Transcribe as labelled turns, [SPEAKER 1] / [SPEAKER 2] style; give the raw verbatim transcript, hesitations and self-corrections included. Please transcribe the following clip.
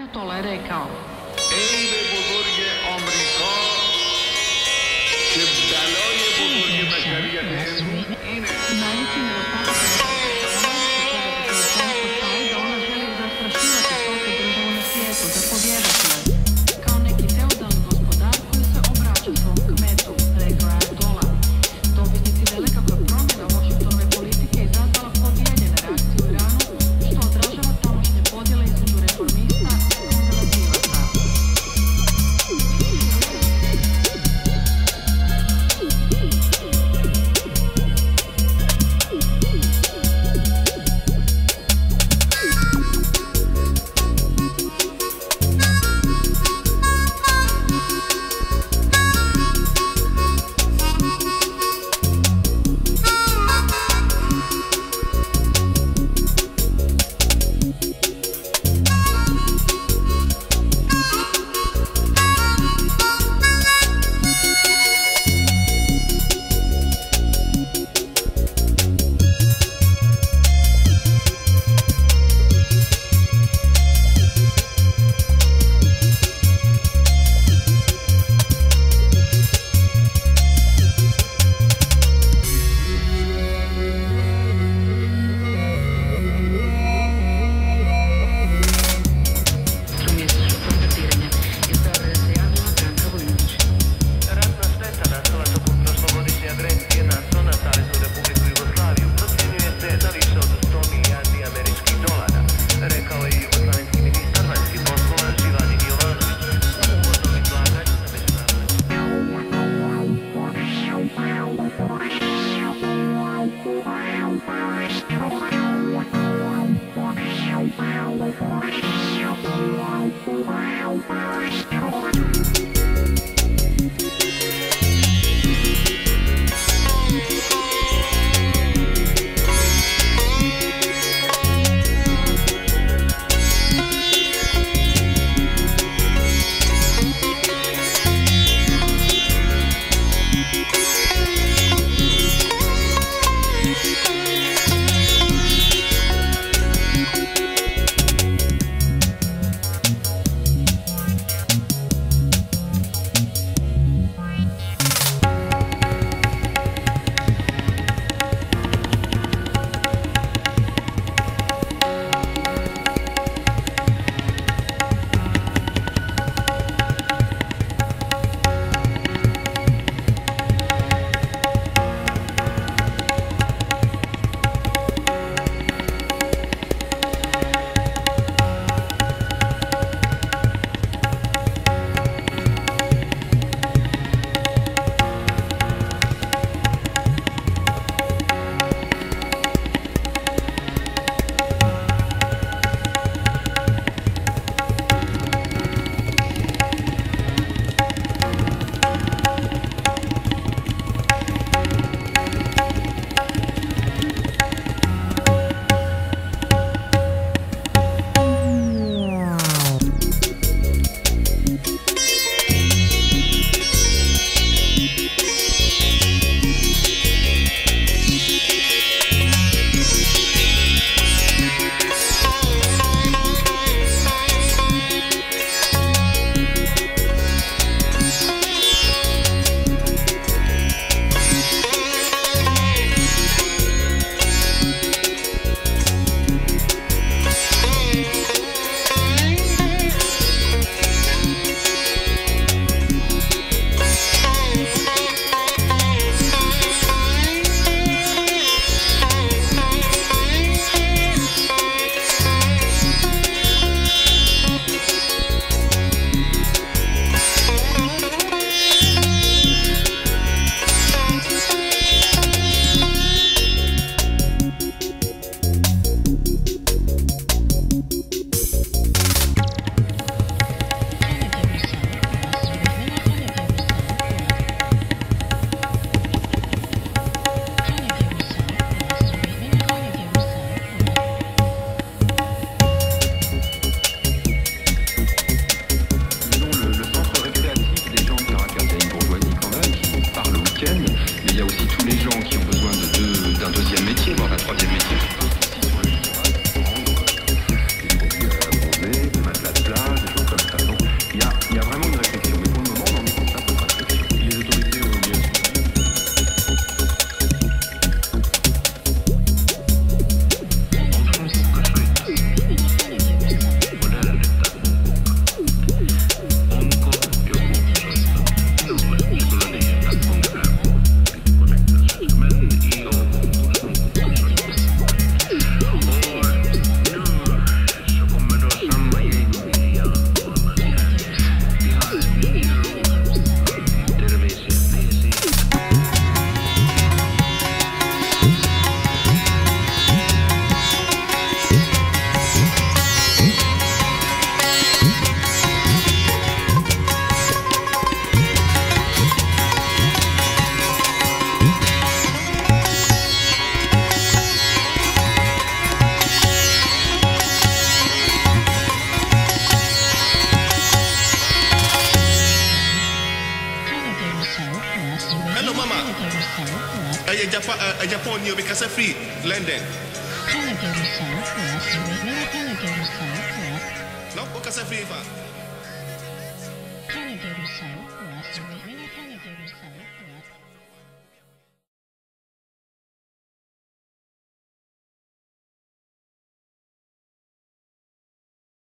[SPEAKER 1] Tola je rekao:
[SPEAKER 2] ای بزرگ آمریکا که بلای بزرگ بشریت امروز اینه.
[SPEAKER 1] Najveći nedostatak je taj da ona želi zastrašivati svaku državu na svijetu, zapovjedati joj. Kao neki feudalni gospodar koji se obraća svom kmetu, rekao je Tola. Dobitnici velekakve promjene Washingtonove politike izazvala podijeljene reakcije u Iranu, što odražava tamošnje podjele između reformista i konzervativaca.
[SPEAKER 2] Aye, Japan, uh, Japan, you because of free, London. No, because of free, fa.